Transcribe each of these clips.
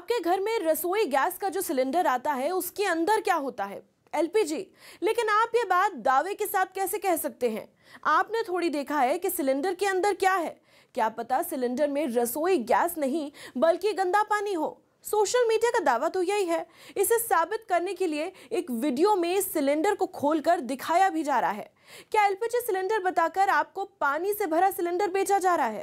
आपके घर में रसोई गैस का जो सिलेंडर आता है उसके अंदर क्या होता है? एलपीजी। लेकिन आप ये बात दावे के साथ कैसे कह सकते हैं? आपने थोड़ी देखा है कि सिलेंडर के अंदर क्या है। क्या पता सिलेंडर में रसोई गैस नहीं बल्कि गंदा पानी हो। सोशल मीडिया का दावा तो यही है। इसे साबित करने के लिए एक वीडियो में सिलेंडर को खोलकर दिखाया भी जा रहा है। क्या एलपीजी सिलेंडर बताकर आपको पानी से भरा सिलेंडर बेचा जा रहा है?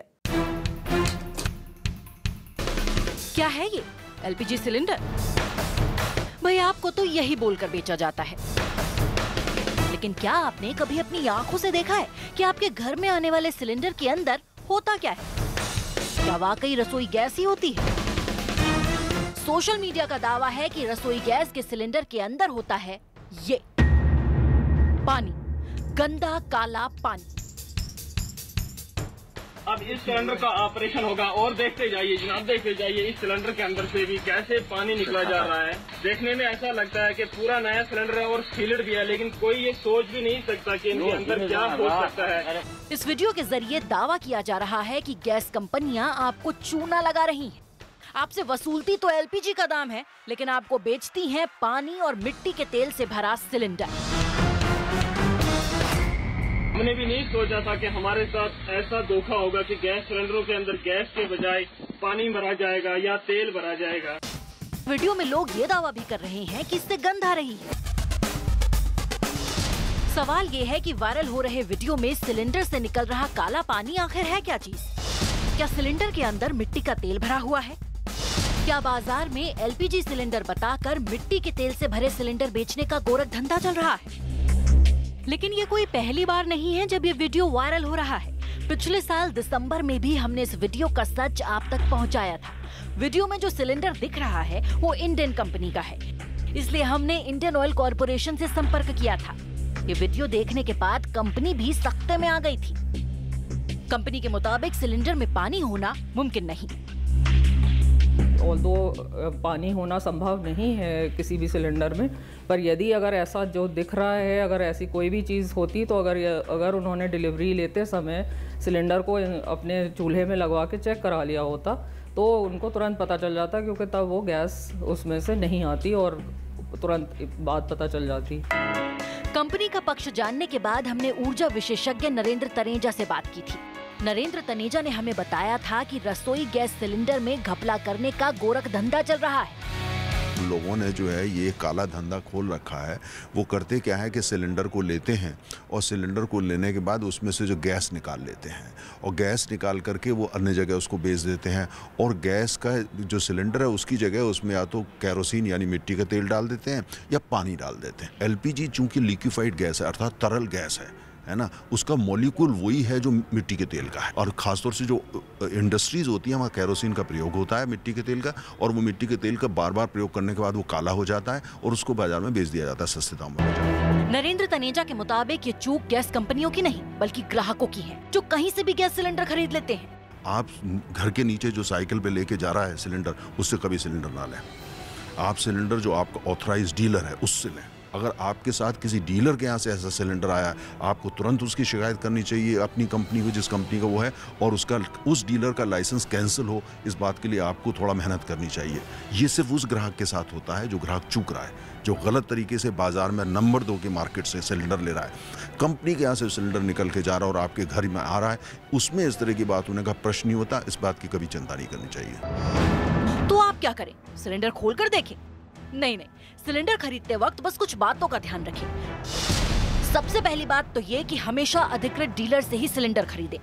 क्या है ये एलपीजी सिलेंडर? भाई आपको तो यही बोलकर बेचा जाता है, लेकिन क्या आपने कभी अपनी आंखों से देखा है कि आपके घर में आने वाले सिलेंडर के अंदर होता क्या है? क्या वाकई रसोई गैस ही होती है? सोशल मीडिया का दावा है कि रसोई गैस के सिलेंडर के अंदर होता है ये पानी, गंदा काला पानी। अब इस सिलेंडर का ऑपरेशन होगा और देखते जाइए जनाब, देखते जाइए इस सिलेंडर के अंदर से भी कैसे पानी निकला जा रहा है। देखने में ऐसा लगता है कि पूरा नया सिलेंडर है और सील्ड भी है, लेकिन कोई ये सोच भी नहीं सकता कि इनके अंदर क्या हो सकता है। इस वीडियो के जरिए दावा किया जा रहा है कि गैस कंपनियां आपको चूना लगा रही हैं। आपसे वसूलती तो एलपीजी का दाम है, लेकिन आपको बेचती हैं पानी और मिट्टी के तेल से भरा सिलेंडर। हमने भी नहीं सोचा था कि हमारे साथ ऐसा धोखा होगा कि गैस सिलेंडरों के अंदर गैस के बजाय पानी भरा जाएगा या तेल भरा जाएगा। वीडियो में लोग ये दावा भी कर रहे हैं कि इससे गंध आ रही है। सवाल ये है कि वायरल हो रहे वीडियो में सिलेंडर से निकल रहा काला पानी आखिर है क्या चीज? क्या सिलेंडर के अंदर मिट्टी का तेल भरा हुआ है? क्या बाजार में एलपीजी सिलेंडर बताकर मिट्टी के तेल से भरे सिलेंडर बेचने का गोरख धंधा चल रहा है? लेकिन ये कोई पहली बार नहीं है जब ये वीडियो वायरल हो रहा है। पिछले साल दिसंबर में भी हमने इस वीडियो का सच आप तक पहुंचाया था। वीडियो में जो सिलेंडर दिख रहा है वो इंडियन कंपनी का है, इसलिए हमने इंडियन ऑयल कॉर्पोरेशन से संपर्क किया था। ये वीडियो देखने के बाद कंपनी भी सख्ते में आ गई थी। कंपनी के मुताबिक सिलेंडर में पानी होना मुमकिन नहीं। ऑल्दो पानी होना संभव नहीं है किसी भी सिलेंडर में, पर यदि अगर ऐसा जो दिख रहा है, अगर ऐसी कोई भी चीज़ होती तो अगर उन्होंने डिलीवरी लेते समय सिलेंडर को अपने चूल्हे में लगवा के चेक करा लिया होता तो उनको तुरंत पता चल जाता, क्योंकि तब वो गैस उसमें से नहीं आती और तुरंत बात पता चल जाती। कंपनी का पक्ष जानने के बाद हमने ऊर्जा विशेषज्ञ नरेंद्र तनेजा से बात की थी। नरेंद्र तनेजा ने हमें बताया था कि रसोई गैस सिलेंडर में घपला करने का गोरख धंधा चल रहा है। लोगों ने जो है ये काला धंधा खोल रखा है। वो करते क्या है कि सिलेंडर को लेते हैं और सिलेंडर को लेने के बाद उसमें से जो गैस निकाल लेते हैं और गैस निकाल करके वो अन्य जगह उसको बेच देते हैं। और गैस का जो सिलेंडर है उसकी जगह उसमें या तो कैरोसिन यानी मिट्टी का तेल डाल देते हैं या पानी डाल देते हैं। एलपीजी चूंकि लिक्विफाइड गैस है अर्थात तरल गैस है ना, उसका मॉलिक्यूल वही है जो मिट्टी के तेल का है। और ख़ासतौर से जो इंडस्ट्रीज़ होती है वहाँ कैरोसिन का प्रयोग होता है मिट्टी के तेल का, और वो मिट्टी के तेल का बार बार प्रयोग करने के बाद वो काला हो जाता है और उसको बाजार में बेच दिया जाता है सस्ते दाम में। नरेंद्र तनेजा के मुताबिक ये चूक गैस कंपनियों की नहीं बल्कि ग्राहकों की है, जो कहीं से भी गैस सिलेंडर खरीद लेते हैं। आप घर के नीचे जो साइकिल पे लेके जा रहा है सिलेंडर, उससे कभी सिलेंडर ना लें। आप सिलेंडर जो आपका ऑथराइज डीलर है उससे लें। अगर आपके साथ किसी डीलर के यहाँ से ऐसा सिलेंडर आया है, आपको तुरंत उसकी शिकायत करनी चाहिए अपनी कंपनी को, जिस कंपनी का वो है, और उस डीलर का लाइसेंस कैंसिल हो, इस बात के लिए आपको थोड़ा मेहनत करनी चाहिए। ये सिर्फ उस ग्राहक के साथ होता है जो ग्राहक चूक रहा है, जो गलत तरीके से बाजार में नंबर 2 के मार्केट से सिलेंडर ले रहा है। कंपनी के यहाँ से सिलेंडर निकल के जा रहा है और आपके घर में आ रहा है, उसमें इस तरह की बात होने का प्रश्न नहीं होता। इस बात की कभी चिंता नहीं करनी चाहिए। तो आप क्या करें? सिलेंडर खोल कर देखें? नहीं, सिलेंडर खरीदते वक्त बस कुछ बातों का ध्यान रखें। सबसे पहली बात तो ये कि हमेशा अधिकृत डीलर से ही सिलेंडर खरीदें।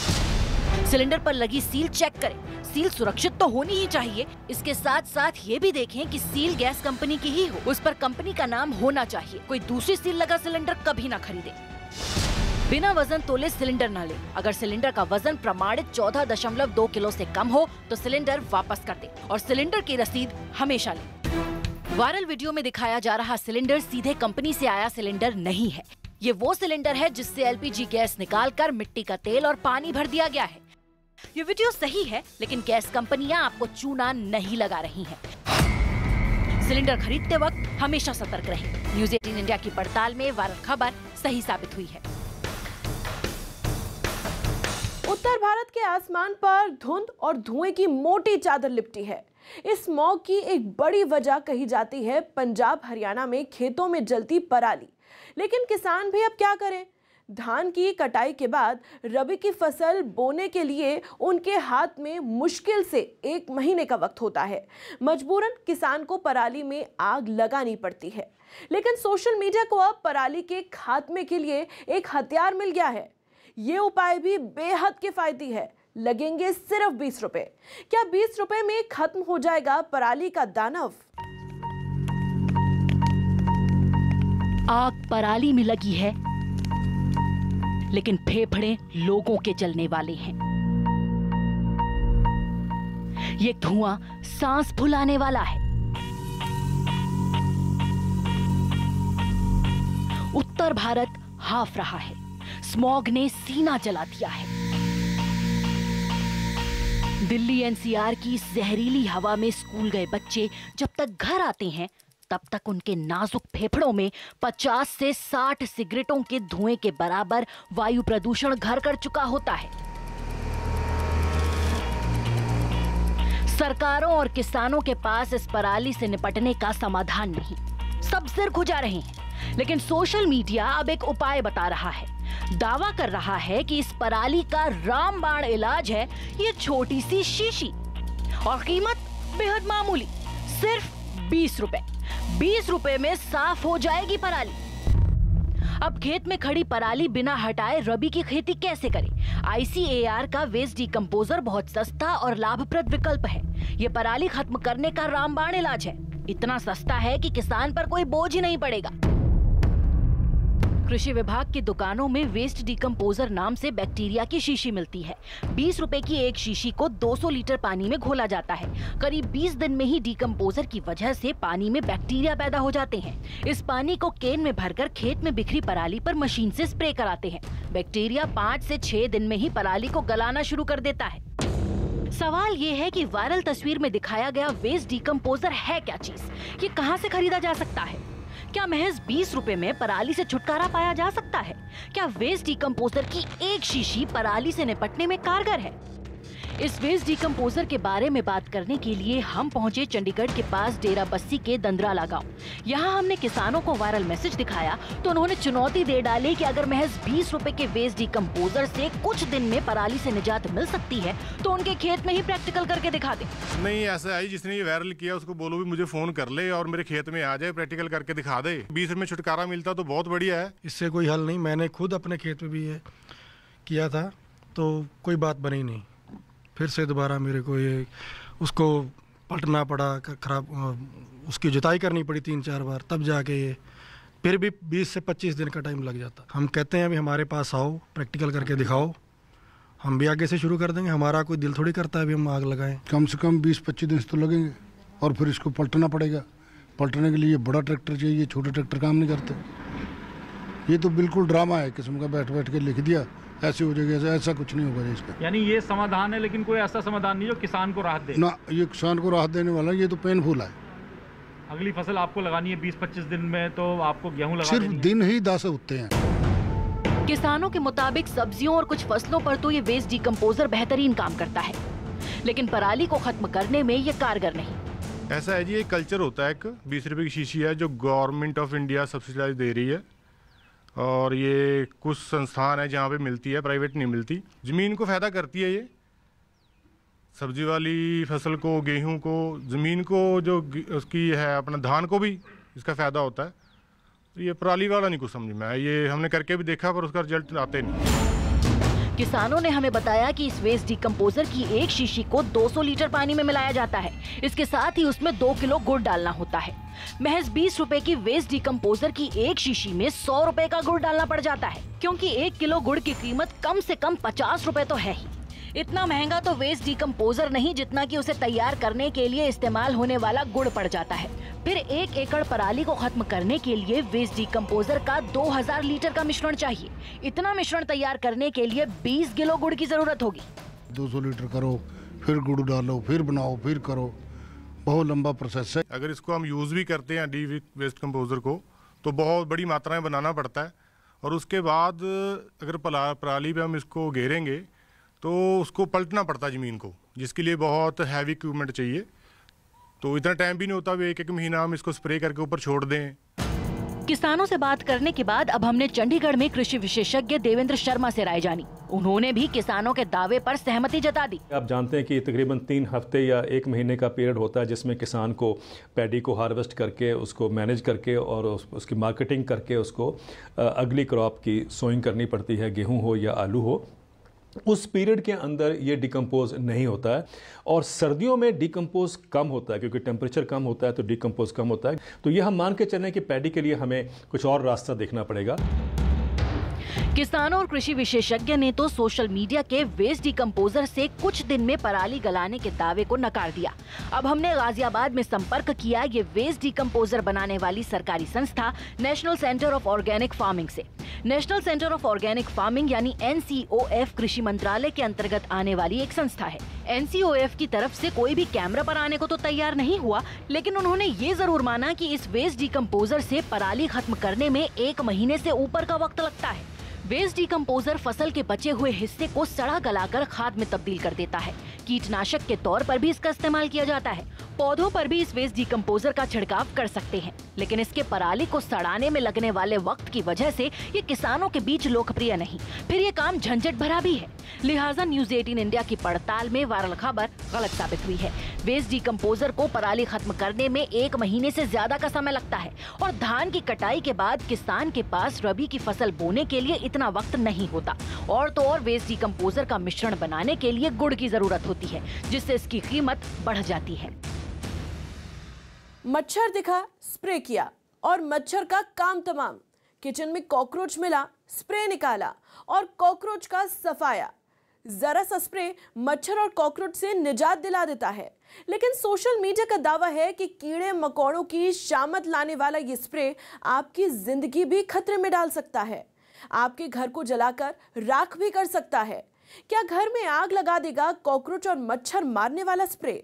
सिलेंडर पर लगी सील चेक करें। सील सुरक्षित तो होनी ही चाहिए। इसके साथ साथ ये भी देखें कि सील गैस कंपनी की ही हो, उस पर कंपनी का नाम होना चाहिए। कोई दूसरी सील लगा सिलेंडर कभी ना खरीदें। बिना वजन तोले सिलेंडर न लें। अगर सिलेंडर का वजन प्रमाणित 14.2 किलो से कम हो तो सिलेंडर वापस कर दें और सिलेंडर की रसीद हमेशा लें। वायरल वीडियो में दिखाया जा रहा सिलेंडर सीधे कंपनी से आया सिलेंडर नहीं है। ये वो सिलेंडर है जिससे एलपीजी गैस निकालकर मिट्टी का तेल और पानी भर दिया गया है। ये वीडियो सही है, लेकिन गैस कंपनियां आपको चूना नहीं लगा रही हैं। सिलेंडर खरीदते वक्त हमेशा सतर्क रहें। न्यूज़ 18 इंडिया की पड़ताल में वायरल खबर सही साबित हुई है। उत्तर भारत के आसमान पर धुंध और धुएं की मोटी चादर लिपटी है। इस स्मॉग की एक बड़ी वजह कही जाती है पंजाब हरियाणा में खेतों में जलती पराली। लेकिन किसान भी अब क्या करें? धान की कटाई के बाद रबी की फसल बोने के लिए उनके हाथ में मुश्किल से 1 महीने का वक्त होता है। मजबूरन किसान को पराली में आग लगानी पड़ती है। लेकिन सोशल मीडिया को अब पराली के खात्मे के लिए एक हथियार मिल गया है। ये उपाय भी बेहद किफायती है, लगेंगे सिर्फ 20 रुपए। क्या 20 रुपए में खत्म हो जाएगा पराली का दानव? आग पराली में लगी है, लेकिन फेफड़े लोगों के जलने वाले हैं। ये धुआं सांस फुलाने वाला है। उत्तर भारत हाफ रहा है, स्मॉग ने सीना जला दिया है। दिल्ली एनसीआर की जहरीली हवा में स्कूल गए बच्चे जब तक घर आते हैं तब तक उनके नाजुक फेफड़ों में 50 से 60 सिगरेटों के धुएं के बराबर वायु प्रदूषण घर कर चुका होता है। सरकारों और किसानों के पास इस पराली से निपटने का समाधान नहीं, सब सिर खुजा रहे हैं। लेकिन सोशल मीडिया अब एक उपाय बता रहा है, दावा कर रहा है कि इस पराली का रामबाण इलाज है ये छोटी सी शीशी, और कीमत बेहद मामूली, सिर्फ 20 रुपए। 20 रुपए में साफ हो जाएगी पराली। अब खेत में खड़ी पराली बिना हटाए रबी की खेती कैसे करें? ICAR का वेस्ट डिकम्पोजर बहुत सस्ता और लाभप्रद विकल्प है। ये पराली खत्म करने का रामबाण इलाज है। इतना सस्ता है कि किसान पर कोई बोझ ही नहीं पड़ेगा। कृषि विभाग की दुकानों में वेस्ट डिकम्पोजर नाम से बैक्टीरिया की शीशी मिलती है। 20 रुपए की एक शीशी को 200 लीटर पानी में घोला जाता है। करीब 20 दिन में ही डिकम्पोजर की वजह से पानी में बैक्टीरिया पैदा हो जाते हैं। इस पानी को केन में भरकर खेत में बिखरी पराली पर मशीन से स्प्रे कराते हैं। बैक्टीरिया 5 से 6 दिन में ही पराली को गलाना शुरू कर देता है। सवाल ये है कि वायरल तस्वीर में दिखाया गया वेस्ट डिकम्पोजर है क्या चीज? ये कहां से खरीदा जा सकता है? क्या महज 20 रुपए में पराली से छुटकारा पाया जा सकता है? क्या वेस्ट डिकम्पोजर की एक शीशी पराली से निपटने में कारगर है? इस वेस्ट डिकम्पोजर के बारे में बात करने के लिए हम पहुंचे चंडीगढ़ के पास डेरा बस्सी के दंदराला गांव। यहाँ हमने किसानों को वायरल मैसेज दिखाया तो उन्होंने चुनौती दे डाली कि अगर महज 20 रुपए के वेस्ट डिकम्पोजर से कुछ दिन में पराली से निजात मिल सकती है तो उनके खेत में ही प्रैक्टिकल करके दिखा दे। नहीं, ऐसा है, जिसने ये वायरल किया उसको बोलो भी मुझे फोन कर ले और मेरे खेत में आ जाए, प्रैक्टिकल करके दिखा दे। 20 में छुटकारा मिलता तो बहुत बढ़िया है। इससे कोई हल नहीं। मैंने खुद अपने खेत में भी ये किया था तो कोई बात बनी नहीं। फिर से दोबारा मेरे को ये उसको पलटना पड़ा, खराब उसकी जुताई करनी पड़ी 3-4 बार, तब जाके ये फिर भी 20 से 25 दिन का टाइम लग जाता। हम कहते हैं अभी हमारे पास आओ, प्रैक्टिकल करके दिखाओ, हम भी आगे से शुरू कर देंगे। हमारा कोई दिल थोड़ी करता है अभी हम आग लगाएं। कम से कम 20-25 दिन तो लगेंगे और फिर इसको पलटना पड़ेगा। पलटने के लिए बड़ा ट्रैक्टर चाहिए, छोटे ट्रैक्टर काम नहीं करते। ये तो बिल्कुल ड्रामा है किस्म का, बैठ बैठ के लिख दिया ऐसे हो जाएगा, ऐसा कुछ नहीं होगा इसका। यानी ये समाधान है, लेकिन कोई ऐसा समाधान नहीं जो किसान को राहत दे ना। ये किसान को राहत देने वाला, ये तो पेनफुल है। अगली फसल आपको लगानी है 20-25 दिन में, तो आपको गेहूं लगा सिर्फ दिन ही 10 होते हैं। किसानों के मुताबिक सब्जियों और कुछ फसलों पर तो ये वेस्ट डिकम्पोजर बेहतरीन काम करता है, लेकिन पराली को खत्म करने में ये कारगर नहीं। ऐसा है जी, ये कल्चर होता है। एक 20 रुपए की शीशी है जो गवर्नमेंट ऑफ इंडिया सब्सिडाइज दे रही है, और ये कुछ संस्थान है जहाँ पे मिलती है, प्राइवेट नहीं मिलती। ज़मीन को फ़ायदा करती है ये, सब्जी वाली फसल को, गेहूं को, ज़मीन को, जो उसकी है अपना धान को भी इसका फ़ायदा होता है। तो ये पराली वाला नहीं कुछ समझ में आया, ये हमने करके भी देखा पर उसका रिजल्ट आते नहीं। किसानों ने हमें बताया कि इस वेस्ट डिकम्पोजर की एक शीशी को 200 लीटर पानी में मिलाया जाता है। इसके साथ ही उसमें 2 किलो गुड़ डालना होता है। महज 20 रुपए की वेस्ट डिकम्पोजर की एक शीशी में 100 रुपए का गुड़ डालना पड़ जाता है, क्योंकि 1 किलो गुड़ की कीमत कम से कम 50 रुपए तो है ही। इतना महंगा तो वेस्ट डिकम्पोजर नहीं जितना कि उसे तैयार करने के लिए इस्तेमाल होने वाला गुड़ पड़ जाता है। फिर 1 एकड़ पराली को खत्म करने के लिए वेस्ट डिकम्पोजर का 2000 लीटर का मिश्रण चाहिए। इतना मिश्रण तैयार करने के लिए 20 किलो गुड़ की जरूरत होगी। 200 लीटर करो, फिर गुड़ डालो, फिर बनाओ, फिर करो, बहुत लंबा प्रोसेस है। अगर इसको हम यूज़ भी करते हैं डी वेस्ट कंपोजर को, तो बहुत बड़ी मात्रा में बनाना पड़ता है, और उसके बाद अगर पराली पे हम इसको घेरेंगे तो उसको पलटना पड़ता है ज़मीन को, जिसके लिए बहुत हैवी इक्विपमेंट चाहिए। तो इतना टाइम भी नहीं होता, वे एक महीना हम इसको स्प्रे करके ऊपर छोड़ दें। किसानों से बात करने के बाद अब हमने चंडीगढ़ में कृषि विशेषज्ञ देवेंद्र शर्मा से राय जानी। उन्होंने भी किसानों के दावे पर सहमति जता दी। आप जानते हैं कि तकरीबन 3 हफ्ते या 1 महीने का पीरियड होता है जिसमें किसान को पैडी को हार्वेस्ट करके, उसको मैनेज करके और उसकी मार्केटिंग करके उसको अगली क्रॉप की सोइंग करनी पड़ती है, गेहूँ हो या आलू हो। उस पीरियड के अंदर ये डिकम्पोज नहीं होता है और सर्दियों में डिकम्पोज कम होता है क्योंकि टेम्परेचर कम होता है, तो डिकम्पोज कम होता है। तो ये हम मान के चलें कि पैडी के लिए हमें कुछ और रास्ता देखना पड़ेगा। किसानों और कृषि विशेषज्ञ ने तो सोशल मीडिया के वेस्ट डिकम्पोजर से कुछ दिन में पराली गलाने के दावे को नकार दिया। अब हमने गाजियाबाद में संपर्क किया ये वेस्ट डिकम्पोजर बनाने वाली सरकारी संस्था national centre of organic farming से। National centre of organic farming यानी NCOF कृषि मंत्रालय के अंतर्गत आने वाली एक संस्था है। NCOF की तरफ से कोई भी कैमरा पर आने को तो तैयार नहीं हुआ, लेकिन उन्होंने ये जरूर माना कि इस वेस्ट डिकम्पोजर से पराली खत्म करने में 1 महीने से ऊपर का वक्त लगता है। वेस्ट डिकम्पोजर फसल के बचे हुए हिस्से को सड़ा गलाकर खाद में तब्दील कर देता है। कीटनाशक के तौर पर भी इसका इस्तेमाल किया जाता है। पौधों पर भी इस वेस्ट डिकम्पोजर का छिड़काव कर सकते हैं, लेकिन इसके पराली को सड़ाने में लगने वाले वक्त की वजह से ये किसानों के बीच लोकप्रिय नहीं। फिर ये काम झंझट भरा भी है, लिहाजा न्यूज 18 इंडिया की पड़ताल में वायरल खबर गलत साबित हुई है। वेस्ट डिकम्पोजर को पराली खत्म करने में 1 महीने से ज्यादा का समय लगता है और धान की कटाई के बाद किसान के पास रबी की फसल बोने के लिए इतना वक्त नहीं होता। और तो और वेस्ट डिकम्पोजर का मिश्रण बनाने के लिए गुड़ की जरूरत होती है, जिससे इसकी कीमत बढ़ जाती है। मच्छर दिखा, स्प्रे किया और मच्छर का काम तमाम। किचन में कॉकरोच मिला, स्प्रे निकाला और कॉकरोच का सफाया। जरा सा स्प्रे मच्छर और कॉकरोच से निजात दिला देता है, लेकिन सोशल मीडिया का दावा है कि कीड़े मकोड़ों की शामत लाने वाला ये स्प्रे आपकी जिंदगी भी खतरे में डाल सकता है। आपके घर को जलाकर राख भी कर सकता है। क्या घर में आग लगा देगा कॉकरोच और मच्छर मारने वाला स्प्रे?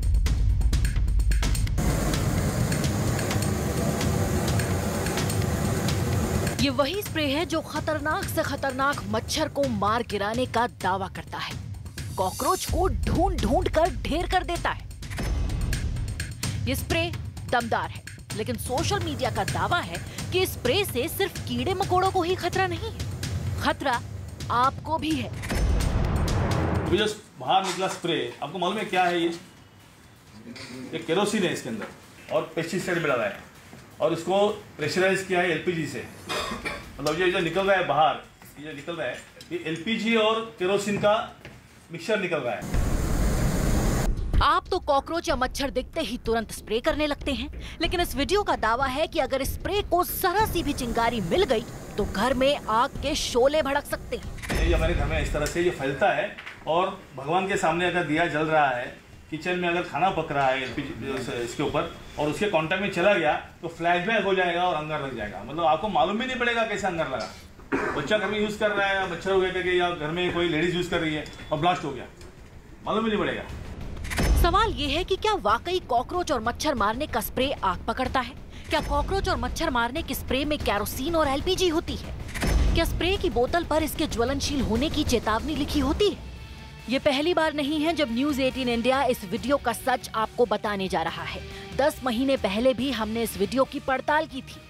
ये वही स्प्रे है जो खतरनाक से खतरनाक मच्छर को मार गिराने का दावा करता है। कॉकरोच को ढूंढ ढूंढ कर ढेर कर देता है। ये स्प्रे दमदार है, लेकिन सोशल मीडिया का दावा है कि स्प्रे से सिर्फ कीड़े मकोड़ों को ही खतरा नहीं है, खतरा आपको भी है। जो बाहर निकला स्प्रे, आपको मालूम है क्या है? ये केरोसिन है इसके अंदर और पेस्टिसाइड मिला है और इसको प्रेशराइज किया है LPG से। मतलब ये जो निकल रहा है बाहर, ये जो निकल रहा है ये LPG और केरोसिन का मिक्सचर निकल रहा है। आप तो कॉकरोच या मच्छर दिखते ही तुरंत स्प्रे करने लगते हैं, लेकिन इस वीडियो का दावा है कि अगर स्प्रे को जरा सी भी चिंगारी मिल गई तो घर में आग के शोले भड़क सकते हैं। ये हमारे घर में इस तरह से ये फैलता है और भगवान के सामने अगर दिया जल रहा है, किचन में अगर खाना पक रहा है LPG इसके ऊपर और उसके कांटेक्ट में चला गया तो फ्लैशबैक हो जाएगा और अंगार लग जाएगा। मतलब आपको मालूम भी नहीं पड़ेगा कैसे अंगार लगा। बच्चा घर में यूज कर रहा है, मच्छर हो गया करके, या घर में कोई लेडीज यूज कर रही है और ब्लास्ट हो गया, मालूम ही नहीं पड़ेगा। सवाल ये है कि क्या वाकई कॉकरोच और मच्छर मारने का स्प्रे आग पकड़ता है? क्या कॉकरोच और मच्छर मारने के स्प्रे में केरोसिन और LPG होती है? क्या स्प्रे की बोतल पर इसके ज्वलनशील होने की चेतावनी लिखी होती है? ये पहली बार नहीं है जब न्यूज 18 इंडिया इस वीडियो का सच आपको बताने जा रहा है। 10 महीने पहले भी हमने इस वीडियो की पड़ताल की थी।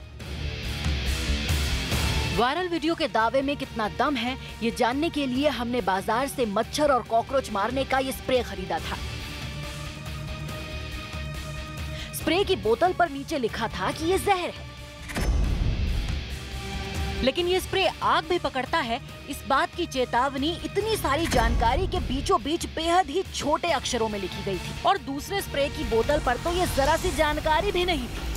वायरल वीडियो के दावे में कितना दम है, ये जानने के लिए हमने बाजार से मच्छर और कॉकरोच मारने का ये स्प्रे खरीदा था। स्प्रे की बोतल पर नीचे लिखा था कि ये जहर है, लेकिन ये स्प्रे आग भी पकड़ता है, इस बात की चेतावनी इतनी सारी जानकारी के बीचों बीच बेहद ही छोटे अक्षरों में लिखी गई थी। और दूसरे स्प्रे की बोतल पर तो ये जरा सी जानकारी भी नहीं थी।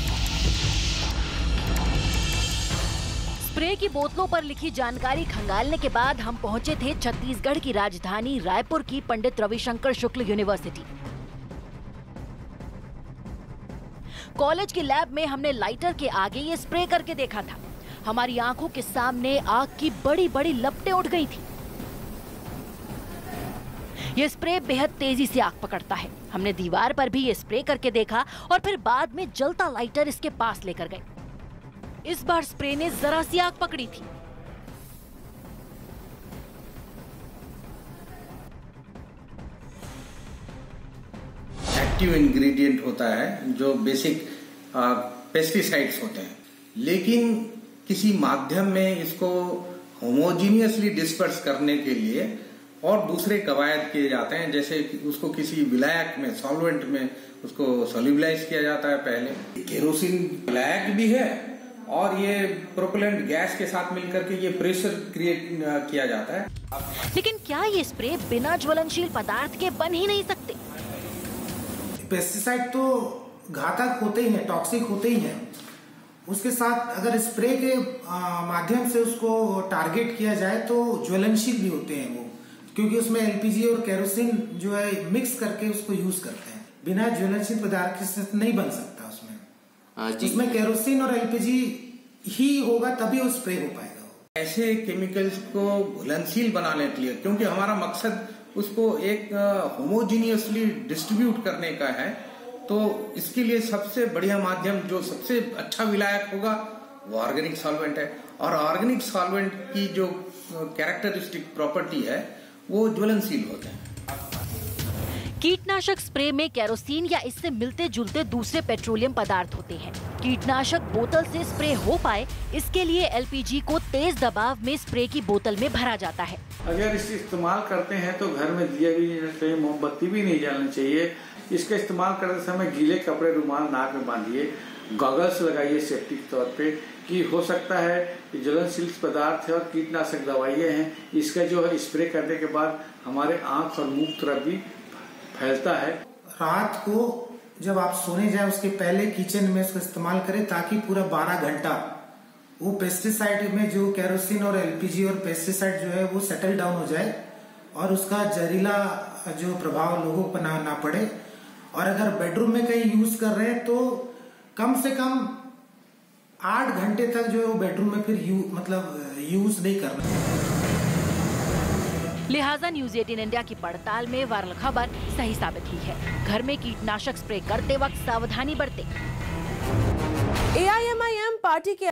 स्प्रे की बोतलों पर लिखी जानकारी खंगालने के बाद हम पहुंचे थे छत्तीसगढ़ की राजधानी रायपुर की पंडित रविशंकर शुक्ल यूनिवर्सिटी। कॉलेज की लैब में हमने लाइटर के आगे ये स्प्रे करके देखा था। हमारी आंखों के सामने आग की बड़ी बड़ी लपटें उठ गई थी। ये स्प्रे बेहद तेजी से आग पकड़ता है। हमने दीवार पर भी ये स्प्रे करके देखा और फिर बाद में जलता लाइटर इसके पास लेकर गए। इस बार स्प्रे ने जरा सी आग पकड़ी थी। एक्टिव इंग्रेडिएंट होता है जो बेसिक पेस्टिसाइड्स होते हैं, लेकिन किसी माध्यम में इसको होमोजीनियसली डिस्पर्स करने के लिए और दूसरे कवायद किए जाते हैं, जैसे उसको किसी विलायक में, सॉल्वेंट में उसको सोल्यूबलाइज किया जाता है। पहले केरोसिन विलायक भी है और ये प्रोपेलेंट गैस के साथ मिलकर के ये प्रेशर क्रिएट किया जाता है। लेकिन क्या ये स्प्रे बिना ज्वलनशील पदार्थ के बन ही नहीं सकते? पेस्टिसाइड तो घातक होते ही हैं, टॉक्सिक होते ही हैं। उसके साथ अगर स्प्रे के माध्यम से उसको टारगेट किया जाए तो ज्वलनशील भी होते हैं वो, क्योंकि उसमें एलपीजी और केरोसिन जो है मिक्स करके उसको यूज करते हैं। बिना ज्वलनशील पदार्थ से नहीं बन सकता उसमें केरोसिन और एलपीजी ही होगा तभी वो स्प्रे हो पाएगा। ऐसे केमिकल्स को घुलनशील बनाने के लिए, क्योंकि हमारा मकसद उसको एक होमोजीनियसली डिस्ट्रीब्यूट करने का है, तो इसके लिए सबसे बढ़िया माध्यम, जो सबसे अच्छा विलायक होगा वो ऑर्गेनिक सॉल्वेंट है। और ऑर्गेनिक सॉल्वेंट की जो कैरेक्टरिस्टिक प्रॉपर्टी है वो ज्वलनशील होते हैं। कीटनाशक स्प्रे में केरोसिन या इससे मिलते जुलते दूसरे पेट्रोलियम पदार्थ होते हैं। कीटनाशक बोतल से स्प्रे हो पाए, इसके लिए एलपीजी को तेज दबाव में स्प्रे की बोतल में भरा जाता है। अगर इसे इस्तेमाल करते हैं तो घर में दिया भी नहीं चाहिए, मोमबत्ती भी नहीं जलानी चाहिए। इसका इस्तेमाल करते समय गीले कपड़े, रुमाल नाक में बांधिए, गॉगल्स लगाइए सेफ्टी के तौर पे, कि हो सकता है कि ज्वलनशील पदार्थ है और कीटनाशक दवाइयाँ हैं, इसका जो है स्प्रे करने के बाद हमारे आँख और मुंह तरफ भी फैलता है। रात को जब आप सोने जाए उसके पहले किचन में इसको इस्तेमाल करें, ताकि पूरा 12 घंटा वो पेस्टिसाइड में जो केरोसिन और एलपीजी और पेस्टिसाइड जो है वो सेटल डाउन हो जाए और उसका जहरीला जो प्रभाव लोगों पर ना पड़े। और अगर बेडरूम में कहीं यूज कर रहे हैं तो कम से कम 8 घंटे तक जो है वो बेडरूम में फिर यूज नहीं करना। लिहाजा न्यूज 18 इंडिया की पड़ताल में वायरल खबर सही साबित हुई है। घर में कीटनाशक स्प्रे करते वक्त सावधानी बरतें। AIMIM पार्टी के